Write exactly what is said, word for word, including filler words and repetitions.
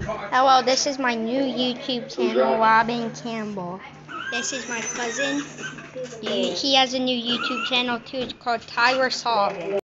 Hello, this is my new YouTube channel, Robin Campbell. This is my cousin. He has a new YouTube channel too. It's called Tyler Solving.